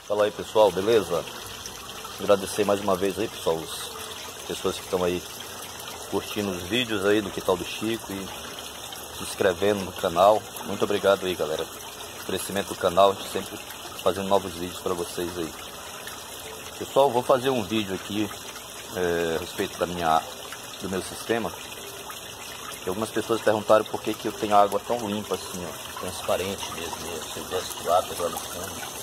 Fala aí, pessoal, beleza? Agradecer mais uma vez aí, pessoal, as pessoas que estão aí curtindo os vídeos aí do Quintal do Chico e se inscrevendo no canal. Muito obrigado aí, galera. O crescimento do canal, a gente sempre fazendo novos vídeos para vocês aí. Pessoal, vou fazer um vídeo aqui a respeito do meu sistema. E algumas pessoas perguntaram por que eu tenho água tão limpa assim, ó, transparente mesmo. Vocês vê as tilápias lá no fundo.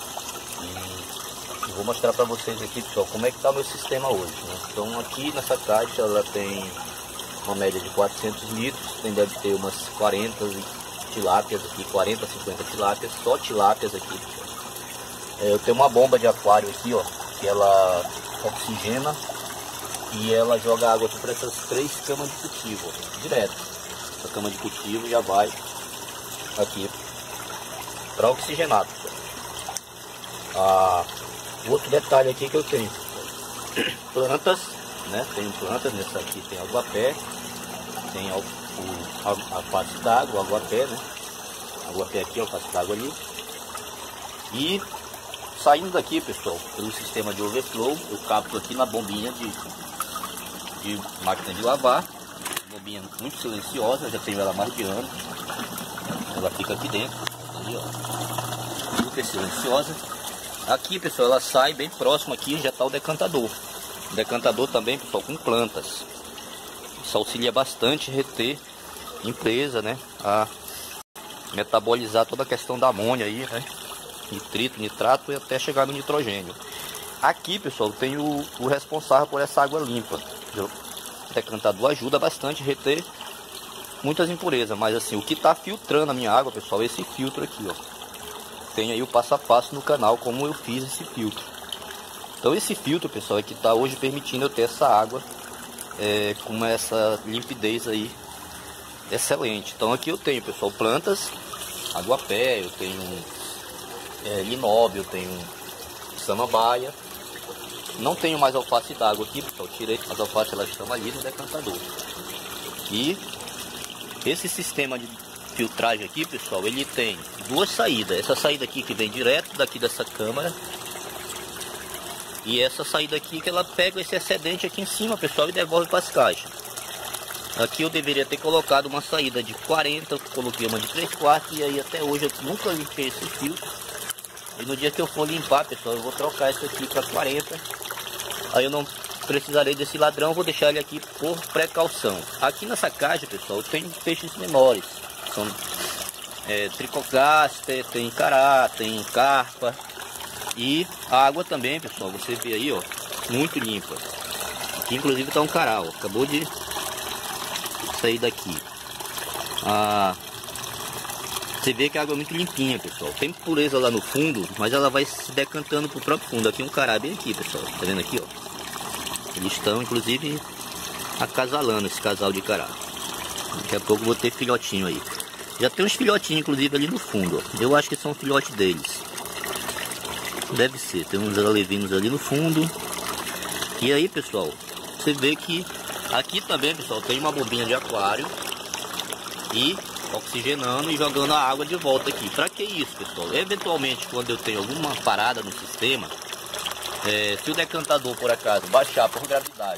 E vou mostrar para vocês aqui, pessoal, como é que está o meu sistema hoje, né? Então aqui nessa caixa ela tem uma média de 400 litros, deve ter umas 40 tilápias aqui, 40, 50 tilápias, só tilápias aqui. Eu tenho uma bomba de aquário aqui, ó, que ela oxigena e ela joga água aqui para essas 3 camas de cultivo, ó, direto. Essa cama de cultivo já vai aqui para oxigenar, pessoal. Outro detalhe aqui que eu tenho plantas, né? Tem plantas nessa aqui, tem aguapé, tem a face d'água, o aguapé, né? Aguapé aqui, ó, face d'água ali. E saindo daqui, pessoal, pelo sistema de overflow, eu capto aqui na bombinha de máquina de lavar. Bombinha muito silenciosa, já tenho ela há mais de ano. Ela fica aqui dentro, ali, ó, super silenciosa. Aqui, pessoal, ela sai bem próximo aqui, já está o decantador. O decantador também, pessoal, com plantas. Isso auxilia bastante a reter empresa, né? A metabolizar toda a questão da amônia aí, né? Nitrito, nitrato e até chegar no nitrogênio. Aqui, pessoal, tem o responsável por essa água limpa. O decantador ajuda bastante a reter muitas impurezas, mas assim, o que está filtrando a minha água, pessoal, é esse filtro aqui, ó. Tem aí o passo a passo no canal como eu fiz esse filtro. Então esse filtro, pessoal, é que está hoje permitindo eu ter essa água com essa limpidez aí excelente. Então aqui eu tenho, pessoal, plantas, aguapé, eu tenho linóbio, eu tenho samambaia. Não tenho mais alface d'água aqui, pessoal, tirei as alfaces, elas estão ali no decantador. E esse sistema de filtragem aqui, pessoal, ele tem 2 saídas. Essa saída aqui que vem direto daqui dessa câmara, e essa saída aqui que ela pega esse excedente aqui em cima, pessoal, e devolve para as caixas. Aqui eu deveria ter colocado uma saída de 40, eu coloquei uma de 3/4, e aí até hoje eu nunca limpei esse filtro. E no dia que eu for limpar, pessoal, eu vou trocar esse aqui para 40. Aí eu não precisarei desse ladrão, vou deixar ele aqui por precaução. Aqui nessa caixa, pessoal, tem peixes menores. São tricogaster, tem cará, tem carpa. E a água também, pessoal, você vê aí, ó, muito limpa. Aqui inclusive está um cará, ó, acabou de sair daqui. Você vê que a água é muito limpinha, pessoal. Tem pureza lá no fundo, mas ela vai se decantando pro próprio fundo. Aqui um cará bem aqui, pessoal, tá vendo aqui, ó. Eles estão inclusive acasalando esse casal de cará. Daqui a pouco vou ter filhotinho aí. Já tem uns filhotinhos, inclusive, ali no fundo, ó. Eu acho que são filhotes deles. Deve ser. Tem uns alevinos ali no fundo. E aí, pessoal, você vê que aqui também, pessoal, tem uma bombinha de aquário. E oxigenando e jogando a água de volta aqui. Pra que isso, pessoal? Eventualmente, quando eu tenho alguma parada no sistema, se o decantador, por acaso, baixar por gravidade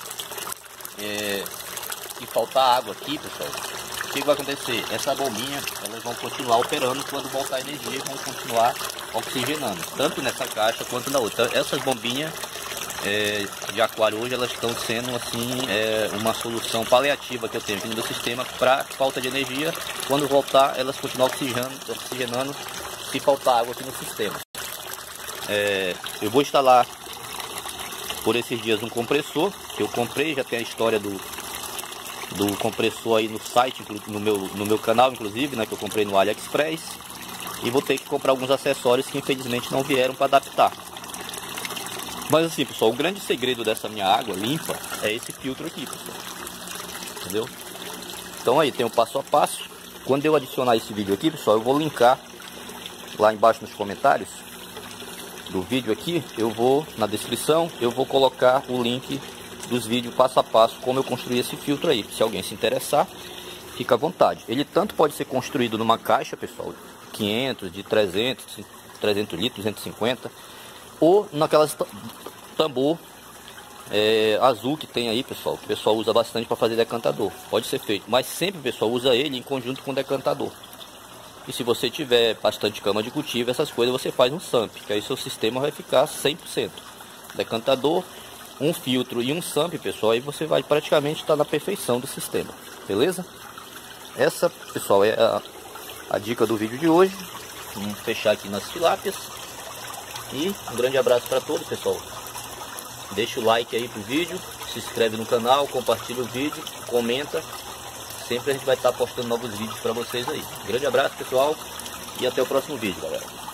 e faltar água aqui, pessoal, o que vai acontecer? Essa bombinha, elas vão continuar operando quando voltar a energia e vão continuar oxigenando, tanto nessa caixa quanto na outra. Então, essas bombinhas de aquário hoje, elas estão sendo assim uma solução paliativa que eu tenho aqui no meu sistema para falta de energia. Quando voltar, elas continuam oxigenando se faltar água aqui no sistema. Eu vou instalar por esses dias um compressor que eu comprei, já tem a história do compressor aí no site, no meu canal, inclusive, né, que eu comprei no AliExpress. E vou ter que comprar alguns acessórios que infelizmente não vieram para adaptar. Mas assim, pessoal, o grande segredo dessa minha água limpa é esse filtro aqui, pessoal. Entendeu? Então aí tem o passo a passo. Quando eu adicionar esse vídeo aqui, pessoal, eu vou linkar lá embaixo nos comentários do vídeo aqui. Eu vou, na descrição, eu vou colocar o link dos vídeos passo a passo como eu construí esse filtro aí. Se alguém se interessar, fica à vontade. Ele tanto pode ser construído numa caixa, pessoal, 500, de 300 litros, 250, ou naquelas tambor azul que tem aí, pessoal, que o pessoal usa bastante para fazer decantador. Pode ser feito, mas sempre o pessoal usa ele em conjunto com o decantador. E se você tiver bastante cama de cultivo, essas coisas, você faz um SAMP, que aí seu sistema vai ficar 100%. Decantador, um filtro e um SAMP, pessoal, aí você vai praticamente estar na perfeição do sistema, beleza? Essa, pessoal, é a dica do vídeo de hoje. Vamos fechar aqui nas tilápias. E um grande abraço para todos, pessoal. Deixa o like aí pro vídeo, se inscreve no canal, compartilha o vídeo, comenta. Sempre a gente vai estar postando novos vídeos para vocês aí. Grande abraço, pessoal, e até o próximo vídeo, galera.